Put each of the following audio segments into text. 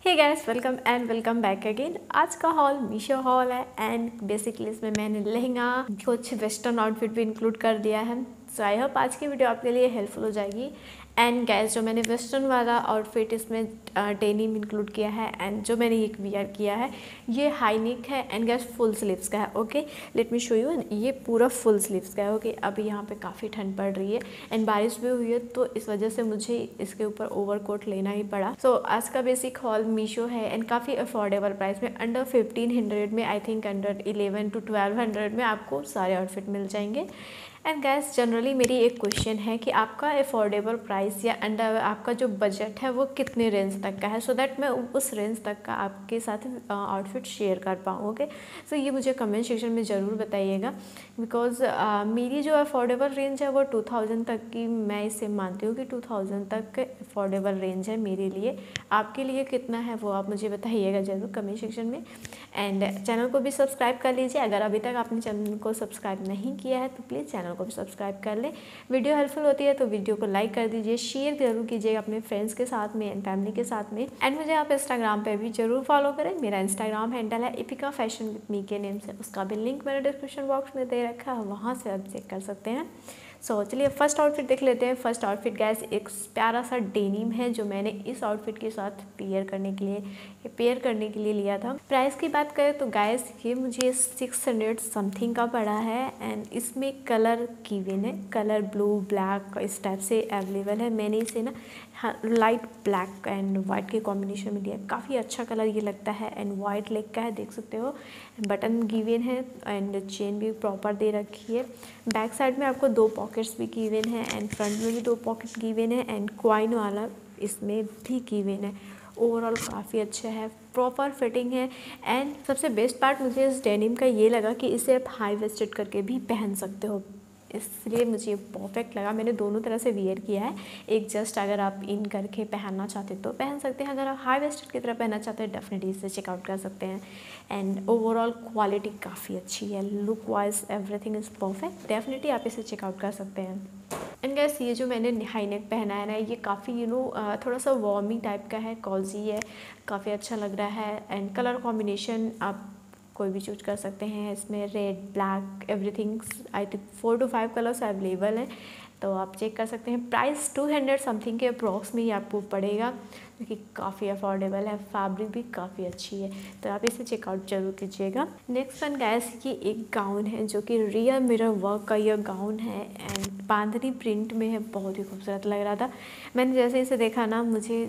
हे guys, welcome back again. आज का haul Meesho haul है एंड बेसिकली इसमें मैंने लहंगा कुछ वेस्टर्न आउटफिट भी इंक्लूड कर दिया है। सो आई होप आज की वीडियो आपके लिए हेल्पफुल हो जाएगी। एंड गाइस, जो मैंने वेस्टर्न वाला आउटफिट इसमें डेनिम इंक्लूड किया है एंड जो मैंने ये वियर किया है ये हाई नेक है एंड गाइस फुल स्लीव्स का है। Okay, let me show you. ये पूरा फुल स्लीव्स का है। ओके, अभी यहाँ पे काफ़ी ठंड पड़ रही है एंड बारिश भी हुई है, तो इस वजह से मुझे इसके ऊपर ओवरकोट लेना ही पड़ा। सो आज का बेसिक हॉल मीशो है एंड काफ़ी अफोर्डेबल प्राइस में, अंडर 1500 में, आई थिंक अंडर 1100 to 1200 में आपको सारे आउटफिट मिल जाएंगे। एंड गैस, जनरली मेरी एक क्वेश्चन है कि आपका अफोर्डेबल प्राइस या अंडर आपका जो बजट है वो कितने रेंज तक का है, सो दैट मैं उस रेंज तक का आपके साथ आउटफिट शेयर कर पाऊँ। ओके, सो ये मुझे कमेंट सेक्शन में ज़रूर बताइएगा, बिकॉज मेरी जो अफोर्डेबल रेंज है वो 2000 तक की मैं इसे मानती हूँ कि 2000 तक अफोर्डेबल रेंज है मेरे लिए। आपके लिए कितना है वो आप मुझे बताइएगा ज़रूर कमेंट सेक्शन में। एंड चैनल को भी सब्सक्राइब कर लीजिए। अगर अभी तक आपने चैनल को सब्सक्राइब नहीं किया है तो प्लीज़ चैनल को भी सब्सक्राइब कर लें। वीडियो हेल्पफुल होती है तो वीडियो को लाइक कर दीजिए, शेयर जरूर कीजिएगा अपने फ्रेंड्स के साथ में एंड फैमिली के साथ में। एंड मुझे आप इंस्टाग्राम पे भी जरूर फॉलो करें। मेरा इंस्टाग्राम हैंडल है इपिका फैशन विद मी के नेम से, उसका भी लिंक मैंने डिस्क्रिप्शन बॉक्स में दे रखा है, वहाँ से आप चेक कर सकते हैं। सो चलिए फर्स्ट आउटफिट देख लेते हैं। फर्स्ट आउटफिट गैस एक प्यारा सा डेनिम है जो मैंने इस आउटफिट के साथ पेयर करने के लिए लिया था। प्राइस की बात करें तो गैस ये मुझे 600 समथिंग का पड़ा है एंड इसमें कलर गिवन है, कलर ब्लू ब्लैक इस टाइप से अवेलेबल है। मैंने इसे ना लाइट ब्लैक एंड वाइट के कॉम्बिनेशन में लिया। काफ़ी अच्छा कलर ये लगता है एंड वाइट लेग का है, देख सकते हो। बटन गिवन है एंड चेन भी प्रॉपर दे रखी है। बैक साइड में आपको 2 पॉकेट्स भी गिवन है एंड फ्रंट में भी 2 पॉकेट गिवन है एंड क्वाइन वाला इसमें भी गिवन है। ओवरऑल काफ़ी अच्छा है, प्रॉपर फिटिंग है। एंड सबसे बेस्ट पार्ट मुझे इस डेनिम का ये लगा कि इसे आप हाई वेस्टेड करके भी पहन सकते हो, इसलिए मुझे ये परफेक्ट लगा। मैंने दोनों तरह से वियर किया है। एक जस्ट अगर आप इन करके पहनना चाहते तो पहन सकते हैं, अगर आप हाई वेस्टेड की तरह पहनना चाहते हैं डेफिनेटली इसे चेकआउट कर सकते हैं। एंड ओवरऑल क्वालिटी काफ़ी अच्छी है, look wise everything is perfect, definitely आप इसे चेकआउट कर सकते हैं। एंड गैस, ये जो मैंने हाई नेक पहना है ना, ये काफ़ी थोड़ा सा वार्मी टाइप का है, कॉजी है, काफ़ी अच्छा लग रहा है। एंड कलर कॉम्बिनेशन आप कोई भी चूज कर सकते हैं, इसमें red black everything, I think 4 to 5 colours available हैं, तो आप चेक कर सकते हैं। प्राइस 200 समथिंग के अप्रॉक्स में ही आपको पड़ेगा, जो कि काफ़ी अफोर्डेबल है। फैब्रिक भी काफ़ी अच्छी है, तो आप इसे चेकआउट जरूर कीजिएगा। नेक्स्ट वन गैस, ये एक गाउन है जो कि रियल मिरर वर्क का यह गाउन है एंड बांधनी प्रिंट में है, बहुत ही खूबसूरत लग रहा था। मैंने जैसे इसे देखा ना,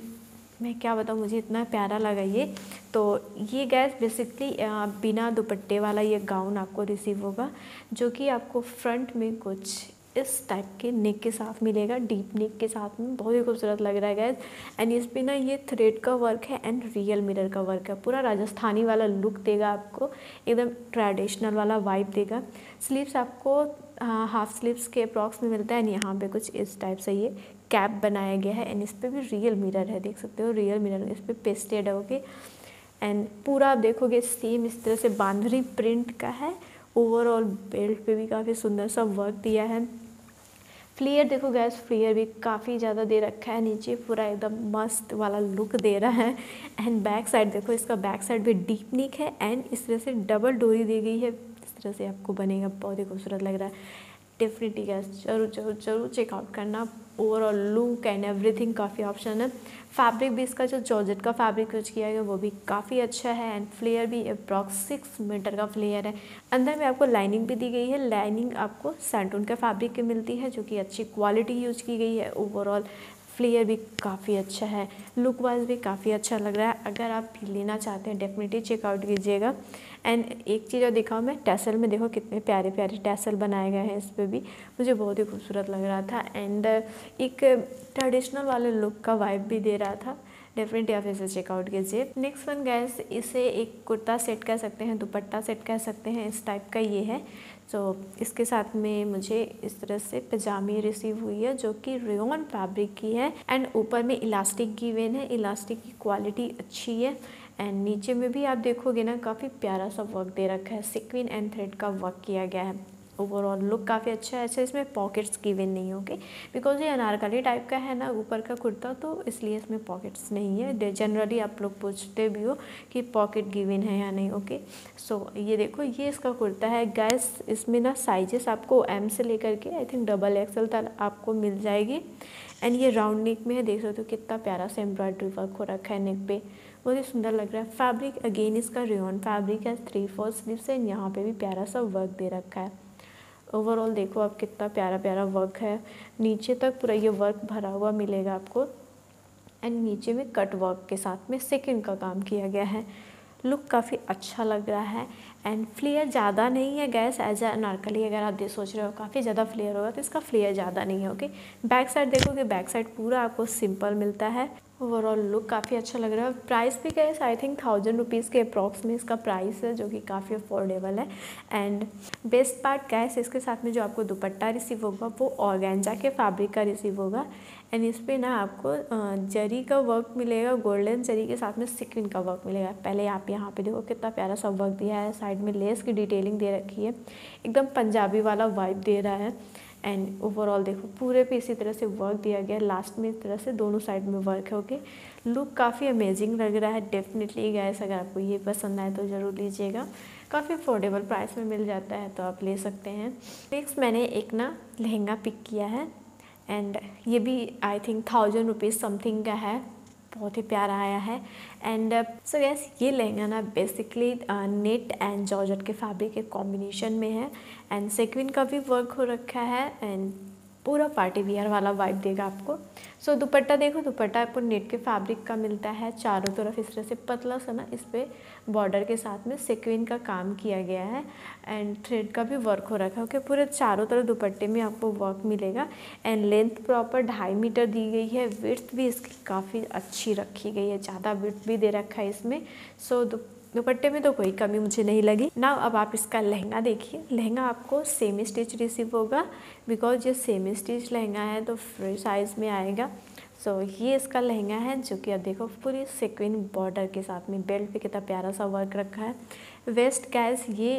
मैं क्या बताऊँ, मुझे इतना प्यारा लगा ये। तो ये गैस बेसिकली बिना दुपट्टे वाला ये गाउन आपको रिसीव होगा, जो कि आपको फ्रंट में कुछ इस टाइप के नेक के साथ मिलेगा, डीप नेक के साथ में, बहुत ही खूबसूरत लग रहा है गैस। एंड इस पे ना ये थ्रेड का वर्क है एंड रियल मिरर का वर्क है, पूरा राजस्थानी वाला लुक देगा आपको, एकदम ट्रेडिशनल वाला वाइब देगा। स्लीव्स आपको हाफ स्लीव्स के अप्रॉक्स में मिलता है एंड यहाँ पे कुछ इस टाइप से ये कैप बनाया गया है एंड इस पर भी रियल मिरर है, देख सकते हो, रियल मिरर इस पर पेस्टेड है। ओके, एंड पूरा आप देखोगे सेम इस तरह से बांधनी प्रिंट का है। ओवरऑल बेल्ट पे भी काफ़ी सुंदर सा वर्क दिया है। फ्लेयर देखो गैस, फ्लेयर भी काफ़ी ज़्यादा दे रखा है, नीचे पूरा एकदम मस्त वाला लुक दे रहा है। एंड बैक साइड देखो, इसका बैक साइड भी डीप नेक है एंड इस तरह से डबल डोरी दी गई है, इस तरह से आपको बनेगा, बहुत ही खूबसूरत लग रहा है। डेफिनेटली गैस जरूर चेकआउट करना। ओवरऑल लुक एंड एवरीथिंग काफ़ी ऑप्शन है। फैब्रिक भी इसका जो जॉर्जेट का फैब्रिक यूज किया गया वो भी काफ़ी अच्छा है एंड फ्लेयर भी अप्रॉक्स 6 मीटर का फ्लेयर है। अंदर में आपको लाइनिंग भी दी गई है, लाइनिंग आपको सैंटून के फैब्रिक की मिलती है, जो कि अच्छी क्वालिटी यूज की गई है। ओवरऑल फ्लेयर भी काफ़ी अच्छा है, लुक वाइज भी काफ़ी अच्छा लग रहा है। अगर आप लेना चाहते हैं डेफिनेटली चेकआउट कीजिएगा। एंड एक चीज़ और दिखाऊँ मैं, टैसल में देखो कितने प्यारे प्यारे टैसल बनाए गए हैं, इस पर भी मुझे बहुत ही खूबसूरत लग रहा था एंड एक ट्रेडिशनल वाले लुक का वाइब भी दे रहा था। डेफिनेटली आप इसे चेकआउट कीजिए। नेक्स्ट वन गैस, इसे एक कुर्ता सेट कह सकते हैं, दुपट्टा सेट कह सकते हैं, इस टाइप का ये है। सो इसके साथ में मुझे इस तरह से पजामी रिसीव हुई है, जो कि रेयॉन फैब्रिक की है एंड ऊपर में इलास्टिक गिवन है, इलास्टिक की क्वालिटी अच्छी है। एंड नीचे में भी आप देखोगे ना, काफ़ी प्यारा सा वर्क दे रखा है, सीक्वेंस एंड थ्रेड का वर्क किया गया है। ओवरऑल लुक काफ़ी अच्छा है। अच्छा इसमें पॉकेट्स गिवन नहीं होंगे बिकॉज ये अनारकली टाइप का है ना ऊपर का कुर्ता, तो इसलिए इसमें पॉकेट्स नहीं है। जनरली आप लोग पूछते भी हो कि पॉकेट गिवन है या नहीं। ओके सो ये देखो ये इसका कुर्ता है गाइस। इसमें ना साइजेस आपको एम से लेकर के आई थिंक डबल एक्सल तक आपको मिल जाएगी। एंड ये राउंड नेक में है, देख सकते हो कितना प्यारा सा एम्ब्रॉयडरी वर्क हो रखा है नेक पे, बहुत ही सुंदर लग रहा है। फैब्रिक अगेन इसका रेयॉन फैब्रिक है, 3/4 स्लीव्स है। यहाँ पे भी प्यारा सा वर्क दे रखा है। ओवरऑल देखो आप कितना प्यारा प्यारा वर्क है, नीचे तक पूरा ये वर्क भरा हुआ मिलेगा आपको। एंड नीचे में कट वर्क के साथ में सेकंड का काम किया गया है। लुक काफ़ी अच्छा लग रहा है। एंड फ्लेयर ज़्यादा नहीं है गैस एज अ अनारकली। अगर आप ये सोच रहे हो काफ़ी ज़्यादा फ्लेयर होगा तो इसका फ्लेयर ज़्यादा नहीं है। ओके बैक साइड देखोगे, बैक साइड पूरा आपको सिंपल मिलता है। ओवरऑल लुक काफ़ी अच्छा लग रहा है। प्राइस भी गैस आई थिंक 1000 रुपीज़ के अप्रॉक्स में इसका प्राइस है, जो कि काफ़ी अफोर्डेबल है। एंड बेस्ट पार्ट गैस इसके साथ में जो आपको दुपट्टा रिसीव होगा वो ऑर्गेन्जा के फैब्रिक का रिसीव होगा। एंड इस पर ना आपको जरी का वर्क मिलेगा, गोल्डन जरी के साथ में सिक्विन का वर्क मिलेगा। पहले आप यहाँ पे देखो कितना प्यारा सा वर्क दिया है, साइड में लेस की डिटेलिंग दे रखी है, एकदम पंजाबी वाला वाइब दे रहा है। एंड ओवरऑल देखो पूरे पे इसी तरह से वर्क दिया गया है, लास्ट में इस तरह से दोनों साइड में वर्क है। ओके लुक काफ़ी अमेजिंग लग रहा है। डेफिनेटली गाइस अगर आपको ये पसंद आए तो ज़रूर लीजिएगा, काफ़ी अफोर्डेबल प्राइस में मिल जाता है तो आप ले सकते हैं। नेक्स्ट मैंने एक ना लहंगा पिक किया है एंड ये भी आई थिंक 1000 रुपीज़ समथिंग का है, बहुत ही प्यारा आया है। एंड सो गैस ये लहंगा ना बेसिकली नेट एंड जॉर्जेट के फैब्रिक के कॉम्बिनेशन में है। एंड सेक्विन का भी वर्क हो रखा है एंड पूरा पार्टी वियर वाला वाइब देगा आपको। सो दुपट्टा देखो, दुपट्टा आपको नेट के फैब्रिक का मिलता है, चारों तरफ इस तरह से पतला सा ना इस पर बॉर्डर के साथ में सेक्विन का काम किया गया है एंड थ्रेड का भी वर्क हो रखा है। ओके पूरे चारों तरफ दुपट्टे में आपको वर्क मिलेगा। एंड लेंथ प्रॉपर 2.5 मीटर दी गई है। विड्थ भी इसकी काफ़ी अच्छी रखी गई है, ज़्यादा विड्थ भी दे रखा है इसमें। सो दुपट्टे में तो कोई कमी मुझे नहीं लगी ना। अब आप इसका लहंगा देखिए, लहंगा आपको सेमी स्टिच रिसीव होगा बिकॉज ये सेमी स्टिच लहंगा है तो फ्री साइज़ में आएगा। सो ये इसका लहंगा है जो कि अब देखो पूरी सेक्विन बॉर्डर के साथ में बेल्ट पे कितना प्यारा सा वर्क रखा है। वेस्ट गैस ये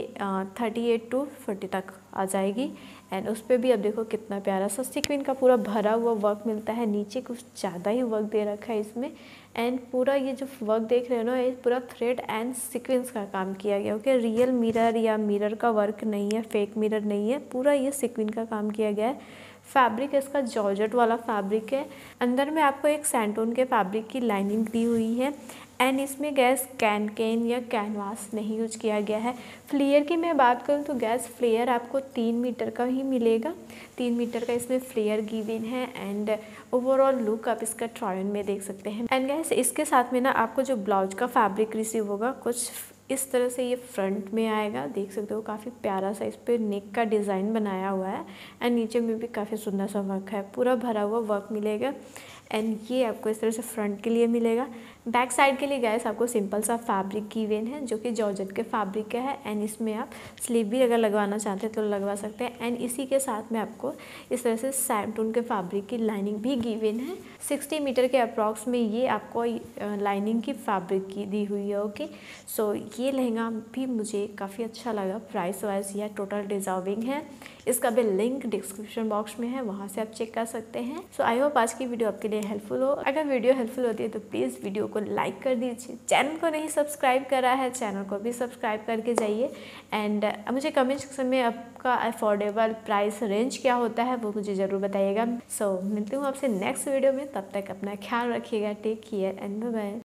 38 to 40 तक आ जाएगी। एंड उस पर भी अब देखो कितना प्यारा सा सेक्विन का पूरा भरा हुआ वर्क मिलता है, नीचे कुछ ज़्यादा ही वर्क दे रखा है इसमें। एंड पूरा ये जो वर्क देख रहे हो ना, ये पूरा थ्रेड एंड सीक्वेंस का काम किया गया। ओके रियल मिरर या मिरर का वर्क नहीं है, फेक मिरर नहीं है, पूरा ये सीक्वेंस का काम किया गया है। फैब्रिक इसका जॉर्जेट वाला फैब्रिक है। अंदर में आपको एक सैंटून के फैब्रिक की लाइनिंग दी हुई है। एंड इसमें गैस कैन या कैनवास नहीं यूज किया गया है। फ्लेयर की मैं बात करूँ तो गैस फ्लेयर आपको 3 मीटर का ही मिलेगा, 3 मीटर का इसमें फ्लेयर गिवन है। एंड ओवरऑल लुक आप इसका ट्रायल में देख सकते हैं। एंड गैस इसके साथ में ना आपको जो ब्लाउज का फैब्रिक रिसीव होगा कुछ इस तरह से ये फ्रंट में आएगा, देख सकते हो काफ़ी प्यारा सा इस पर नेक का डिज़ाइन बनाया हुआ है। एंड नीचे में भी काफ़ी सुंदर सा वर्क है, पूरा भरा हुआ वर्क मिलेगा। एंड ये आपको इस तरह से फ्रंट के लिए मिलेगा। बैक साइड के लिए गैस आपको सिंपल सा फैब्रिक गिवन है जो कि जॉर्जेट के फैब्रिक का है। एंड इसमें आप स्लीव भी अगर लगवाना चाहते हैं तो लगवा सकते हैं। एंड इसी के साथ में आपको इस तरह से सैंटून के फैब्रिक की लाइनिंग भी गिवन है। 60 मीटर के अप्रॉक्स में ये आपको लाइनिंग की फैब्रिक की दी हुई है। ओके सो ये लहंगा भी मुझे काफ़ी अच्छा लगा, प्राइस वाइज यह टोटल डिजर्विंग है। इसका भी लिंक डिस्क्रिप्शन बॉक्स में है, वहाँ से आप चेक कर सकते हैं। सो आई होप आज की वीडियो आपके लिए हेल्पफुल हो। अगर वीडियो हेल्पफुल होती है तो प्लीज़ वीडियो को लाइक कर दीजिए। चैनल को नहीं सब्सक्राइब करा है, चैनल को भी सब्सक्राइब करके जाइए। एंड मुझे कमेंट सेक्शन में आपका अफोर्डेबल प्राइस रेंज क्या होता है वो मुझे ज़रूर बताइएगा। सो मिलती हूँ आपसे नेक्स्ट वीडियो में, तब तक अपना ख्याल रखिएगा। Take care and bye bye.